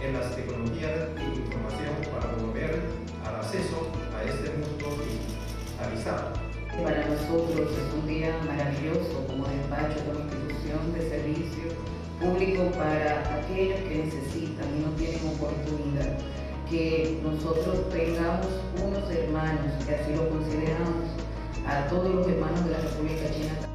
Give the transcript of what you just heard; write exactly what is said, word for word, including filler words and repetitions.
en las tecnologías de información para promover el acceso a este mundo digitalizado. Para nosotros es un día maravilloso como despacho como institución de servicio público para aquellos que necesitan y no tienen oportunidad. Que nosotros tengamos unos hermanos, que así lo consideramos, a todos los hermanos de la República China